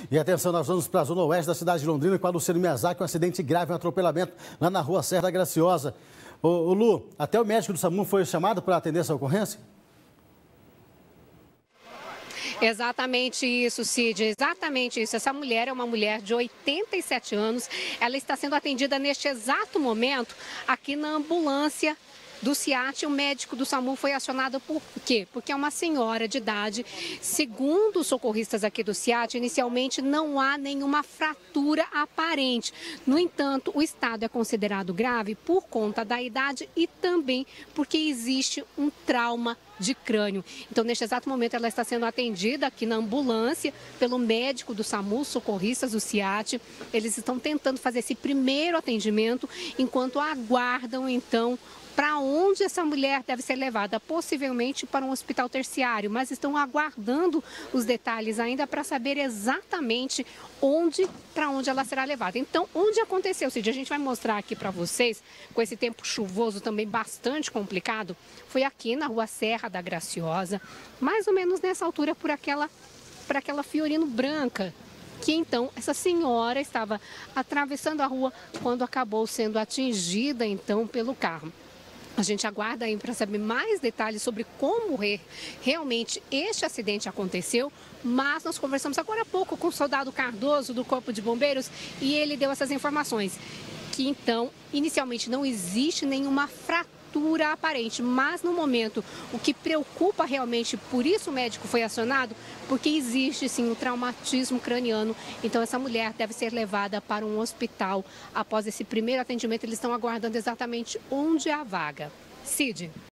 E atenção, nós vamos para a zona oeste da cidade de Londrina com a Luciano Miyazaki, um acidente grave, um atropelamento lá na rua Serra da Graciosa. Ô Lu, até o médico do SAMU foi chamado para atender essa ocorrência? Exatamente isso, Cid, exatamente isso. Essa mulher é uma mulher de 87 anos, ela está sendo atendida neste exato momento aqui na ambulância do CIAT. O médico do SAMU foi acionado por quê? Porque é uma senhora de idade. Segundo os socorristas aqui do CIAT, inicialmente não há nenhuma fratura aparente. No entanto, o estado é considerado grave por conta da idade e também porque existe um trauma de crânio. Então, neste exato momento, ela está sendo atendida aqui na ambulância pelo médico do SAMU, socorristas do CIAT. Eles estão tentando fazer esse primeiro atendimento enquanto aguardam, então, para onde essa mulher deve ser levada, possivelmente para um hospital terciário, mas estão aguardando os detalhes ainda para saber exatamente para onde ela será levada. Então, onde aconteceu, Cid? A gente vai mostrar aqui para vocês, com esse tempo chuvoso também bastante complicado, foi aqui na rua Serra da Graciosa, mais ou menos nessa altura por aquela Fiorino Branca, que então essa senhora estava atravessando a rua quando acabou sendo atingida então pelo carro. A gente aguarda aí para saber mais detalhes sobre como realmente este acidente aconteceu, mas nós conversamos agora há pouco com o soldado Cardoso do Corpo de Bombeiros e ele deu essas informações, que então inicialmente não existe nenhuma fratura aparente, mas no momento o que preocupa realmente, por isso o médico foi acionado, porque existe sim um traumatismo craniano. Então essa mulher deve ser levada para um hospital. Após esse primeiro atendimento, eles estão aguardando exatamente onde é a vaga. Cid.